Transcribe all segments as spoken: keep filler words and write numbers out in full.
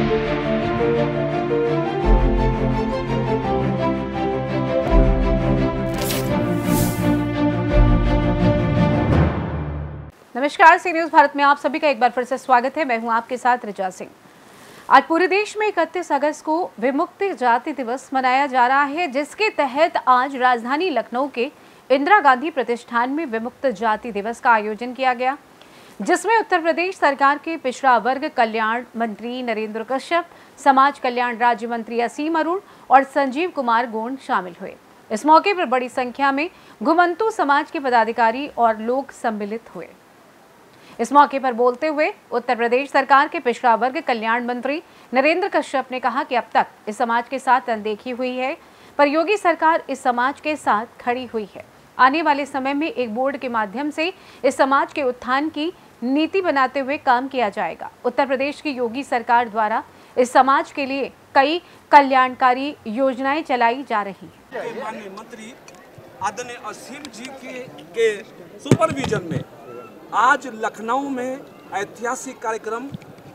नमस्कार, सी न्यूज भारत में आप सभी का एक बार फिर से स्वागत है। मैं हूं आपके साथ रिचा सिंह। आज पूरे देश में इकतीस अगस्त को विमुक्ति जाति दिवस मनाया जा रहा है, जिसके तहत आज राजधानी लखनऊ के इंदिरा गांधी प्रतिष्ठान में विमुक्त जाति दिवस का आयोजन किया गया, जिसमें उत्तर प्रदेश सरकार के पिछड़ा वर्ग कल्याण मंत्री नरेंद्र कश्यप, समाज कल्याण राज्य मंत्री असीम अरुण और संजीव कुमार गोंड शामिल हुए। इस मौके पर बड़ी संख्या में घुमंतू समाज के पदाधिकारी और लोग सम्मिलित हुए। इस मौके पर बोलते हुए उत्तर प्रदेश सरकार के पिछड़ा वर्ग कल्याण मंत्री नरेंद्र कश्यप ने कहा कि अब तक इस समाज के साथ अनदेखी हुई है, पर योगी सरकार इस समाज के साथ खड़ी हुई है। आने वाले समय में एक बोर्ड के माध्यम से इस समाज के उत्थान की नीति बनाते हुए काम किया जाएगा। उत्तर प्रदेश की योगी सरकार द्वारा इस समाज के लिए कई कल्याणकारी योजनाएं चलाई जा रही हैं। माननीय मंत्री आदरणीय असीम जी के, के सुपरविजन में आज लखनऊ में ऐतिहासिक कार्यक्रम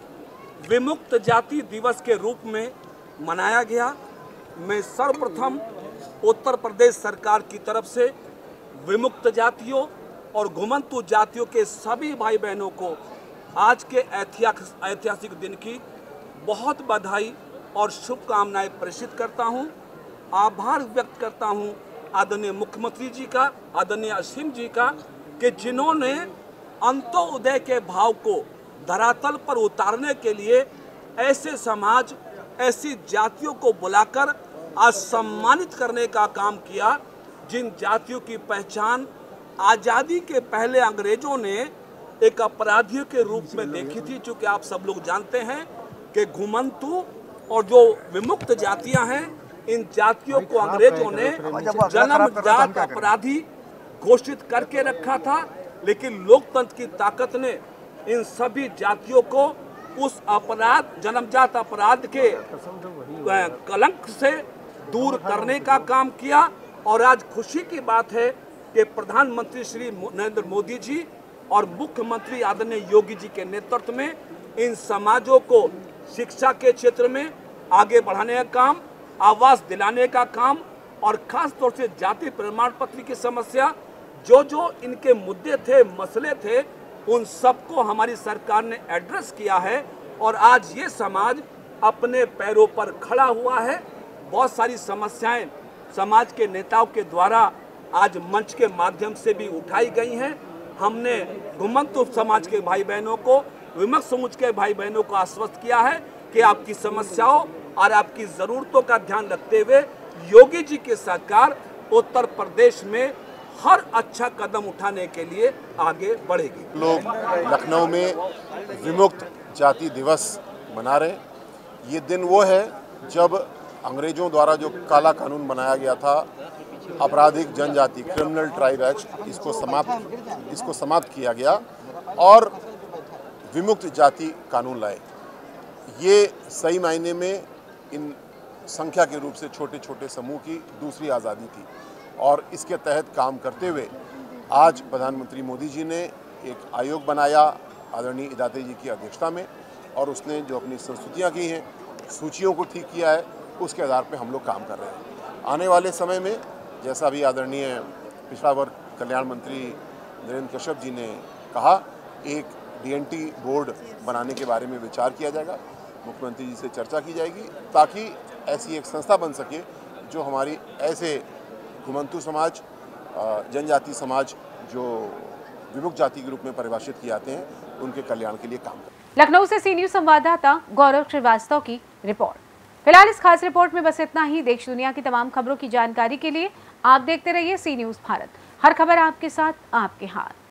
विमुक्त जाति दिवस के रूप में मनाया गया। मैं सर्वप्रथम उत्तर प्रदेश सरकार की तरफ से विमुक्त जातियों और घुमंतू जातियों के सभी भाई बहनों को आज के ऐतिहासिक दिन की बहुत बधाई और शुभकामनाएं प्रेषित करता हूं। आभार व्यक्त करता हूं आदरणीय मुख्यमंत्री जी का, आदरणीय असीम जी का, कि जिन्होंने अंत्योदय के भाव को धरातल पर उतारने के लिए ऐसे समाज, ऐसी जातियों को बुलाकर आज सम्मानित करने का काम किया, जिन जातियों की पहचान आज़ादी के पहले अंग्रेजों ने एक अपराधियों के रूप में देखी थी। चूँकि आप सब लोग जानते हैं कि घुमंतू और जो विमुक्त जातियां हैं, इन जातियों को अंग्रेजों ने जन्मजात अपराधी घोषित करके रखा था, लेकिन लोकतंत्र की ताकत ने इन सभी जातियों को उस अपराध, जन्मजात अपराध के कलंक से दूर करने का काम किया। और आज खुशी की बात है कि प्रधानमंत्री श्री नरेंद्र मोदी जी और मुख्यमंत्री आदरणीय योगी जी के नेतृत्व में इन समाजों को शिक्षा के क्षेत्र में आगे बढ़ाने का काम, आवास दिलाने का काम और खास तौर से जाति प्रमाण पत्र की समस्या, जो जो इनके मुद्दे थे, मसले थे, उन सबको हमारी सरकार ने एड्रेस किया है। और आज ये समाज अपने पैरों पर खड़ा हुआ है। बहुत सारी समस्याएं समाज के नेताओं के द्वारा आज मंच के माध्यम से भी उठाई गई हैं। हमने घुमंतू समाज के भाई बहनों को, विमुक्त समाज के भाई बहनों को आश्वस्त किया है कि आपकी समस्याओं और आपकी ज़रूरतों का ध्यान रखते हुए योगी जी की सरकार उत्तर प्रदेश में हर अच्छा कदम उठाने के लिए आगे बढ़ेगी। लोग लखनऊ में विमुक्त जाति दिवस मना रहे। ये दिन वो है जब अंग्रेजों द्वारा जो काला कानून बनाया गया था, आपराधिक जनजाति क्रिमिनल ट्राइब एक्ट, इसको समाप्त इसको समाप्त किया गया और विमुक्त जाति कानून लाए। ये सही मायने में इन संख्या के रूप से छोटे छोटे समूह की दूसरी आज़ादी थी और इसके तहत काम करते हुए आज प्रधानमंत्री मोदी जी ने एक आयोग बनाया आदरणीय इदाते जी की अध्यक्षता में, और उसने जो अपनी संस्तुतियाँ की हैं, सूचियों को ठीक किया है, उसके आधार पर हम लोग काम कर रहे हैं। आने वाले समय में जैसा भी आदरणीय पिछड़ा वर्ग कल्याण मंत्री नरेंद्र कश्यप जी ने कहा, एक डी एन टी बोर्ड बनाने के बारे में विचार किया जाएगा, मुख्यमंत्री जी से चर्चा की जाएगी, ताकि ऐसी एक संस्था बन सके जो हमारी ऐसे घुमंतू समाज, जनजाति समाज जो विमुक्त जाति के रूप में परिभाषित किए जाते हैं, उनके कल्याण के लिए काम करें। लखनऊ से सी न्यूज संवाददाता गौरव श्रीवास्तव की रिपोर्ट। फिलहाल इस खास रिपोर्ट में बस इतना ही। देश दुनिया की तमाम खबरों की जानकारी के लिए आप देखते रहिए सी न्यूज भारत। हर खबर आपके साथ, आपके हाथ।